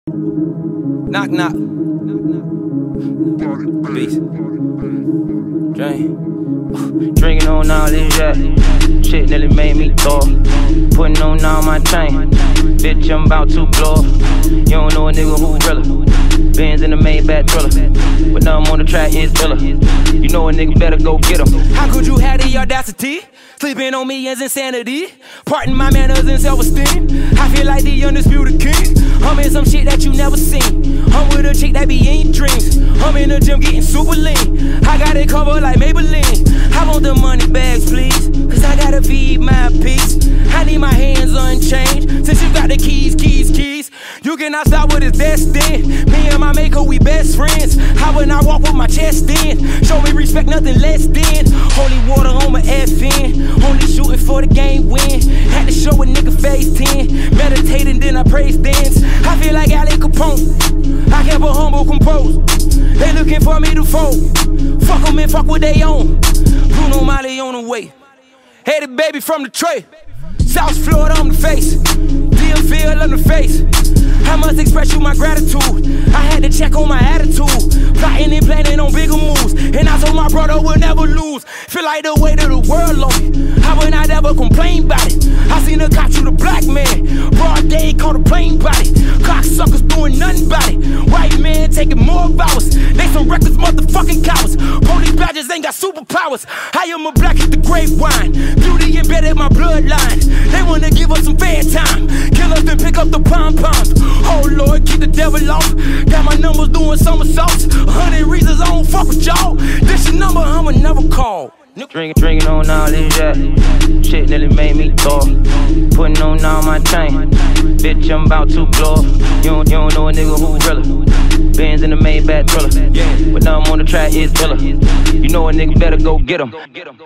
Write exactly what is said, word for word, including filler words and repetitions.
Knock, knock. Beast. Drink. Drinking on all this yak. Shit nearly made me throw. Putting on all my chain. Bitch, I'm about to blow. You don't know a nigga who realer. Benz in the Maybach Thriller. But now I'm on the track, it's iller. You know a nigga better go get him. How could you have the audacity? Sleeping on me is insanity. Parting my manners and self-esteem. I feel like the undisputed king. I'm in some shit that you never seen. I'm with a chick that be in your dreams. I'm in the gym getting super lean. I got it covered like Maybelline. I want the money bags, please. Cause I gotta feed my peace. I need my hands unchanged. Since you got the keys, keys, keys. You cannot stop what is destined. Me and my maker, we best friends. How when I walk with my chest in? Show me respect, nothing less than. Holy water on my F N. Only shooting for the game win. Had to show a nigga face ten. Meditating, then I praise dance. I feel like Ali Capone. I kept a humble compose. They looking for me to fold. Fuck them and fuck what they own. Bruno Mali on the way. Headed baby from the tray. South Florida on the face. D M Field on the face. I must express you my gratitude. I had to check on my attitude. Plotting and planning on bigger moves. And I told my brother we'll never lose. Feel like the weight of the world on me. I would not ever complain about it. I seen her cop you the black man. Broad day caught a plane body. Cocksuckers doing nothing about it. White man taking more vows. They some reckless motherfucking cowards. Police badges ain't got superpowers. I am a black at the grapevine. Beauty embedded in my bloodline. They wanna give us some fair time. Kill us then pick up the pom-poms. Oh Lord, keep the devil off. Got my numbers doing somersaults. A hundred reasons I don't fuck with y'all. This your number, I'ma never call. Drinking, drinking on all this yak. Shit nearly made me throw. Putting on all my chain. Bitch, I'm about to blow. You don't, you don't know a nigga who realer. Benz in the Maybach Thriller. But now I'm on the track, it's iller. You know a nigga better go get him.